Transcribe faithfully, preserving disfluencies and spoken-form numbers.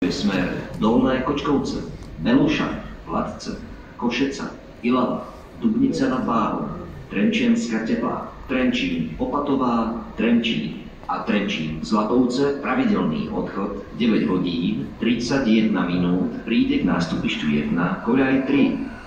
Smer Dolné Kočkovce, Beluša, Hladce, Košeca, Ilava, Dubnice nad Váhom, Trenčianska Teplá, Trenčín, Opatová, Trenčín a Trenčín Zlatovce pravidelný odchod deväť hodín tridsaťjeden minút, príde k nástupišťu jedna, koľaj tri.